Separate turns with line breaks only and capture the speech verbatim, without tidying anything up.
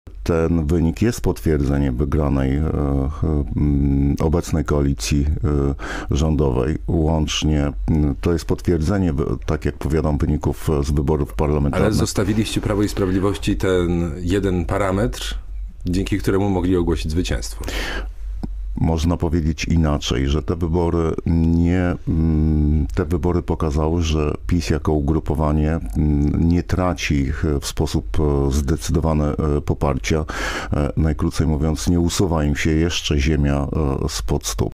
ten wynik jest potwierdzeniem wygranej obecnej koalicji rządowej. Łącznie to jest potwierdzenie, tak jak powiadam, wyników z wyborów parlamentarnych.
Ale zostawiliście Prawo i Sprawiedliwości ten jeden parametr, dzięki któremu mogli ogłosić zwycięstwo.
Można powiedzieć inaczej, że te wybory nie, te wybory pokazały, że PiS jako ugrupowanie nie traci w sposób zdecydowany poparcia. Najkrócej mówiąc, nie usuwa im się jeszcze ziemia spod stóp.